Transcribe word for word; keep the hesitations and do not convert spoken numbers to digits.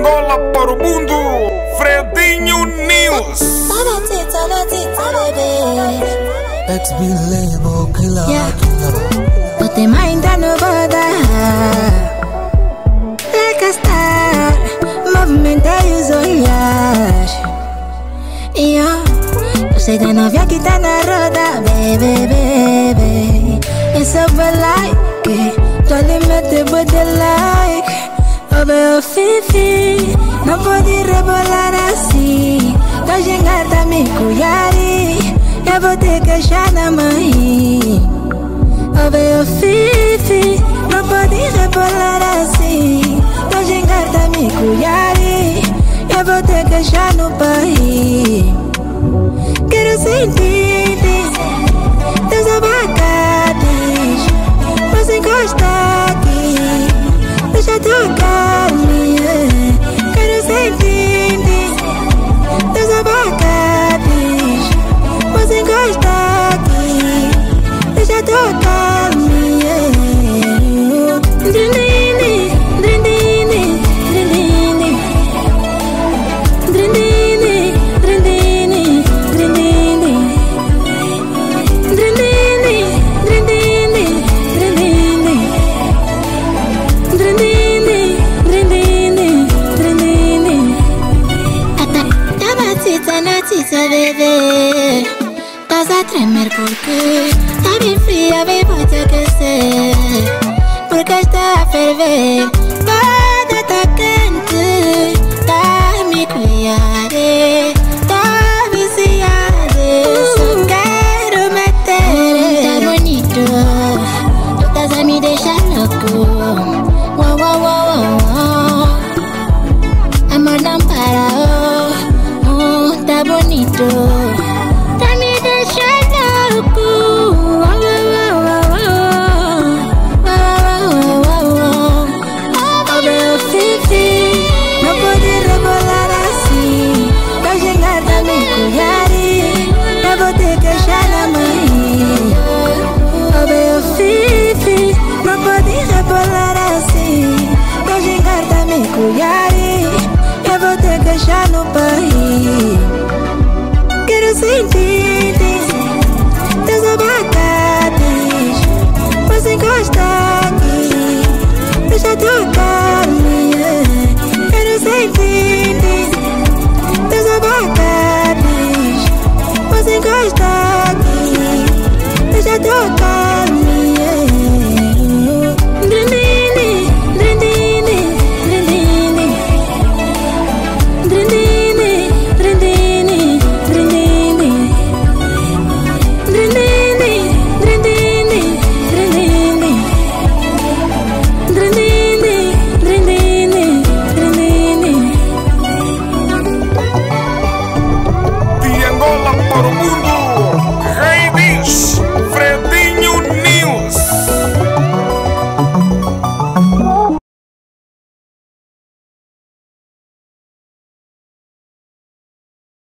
Angola para o mundo, Fredinho News. Ex-Bilebo, killer, Yeah. killer. Put the mind on the border. Like a star, movimento é o olhar. Yeah. Eu sei da novia que tá na roda, baby, baby. It's over like, tô ali mete body like. Oh, meu fifi, não pode rebolar assim. Tô chegando me cuidare, eu vou ter que achar na mãe. Oh, meu fifi, não pode rebolar assim. Tô chegando me cuidare, eu vou ter que achar no pai. Quero sentir teus abacates, você encosta aqui, deixa tocar-me. Quero sentir teus abacates, você encosta aqui, deixa tocar-me. Drindini, drindini, drindini, drindini, drindini, drindini, drindini, drindini, drindini, drindini, drindini, drindini. Tava tita na tita, bebê. Estás a tremer porque tá bem fria, bem pode aquecer. Porque está a ferver, pode tá quente. Tá me cuidare, tá viciada. Só quero meter. Tá bonito, tu estás a me deixar louco. Uau, uau, uau, uau, uau. Amor não para, oh, oh, tá bonito. Tá me deixando louco. Uau, uau, uau, uau, uau, uau, uau. Oh, meu fifi, não pode rebolar assim. Tô chegando a me cuidare, eu vou ter que achar na mãe. Oh, meu fifi, não pode rebolar assim. Tô chegando a me cuidare, eu vou ter que achar no pai.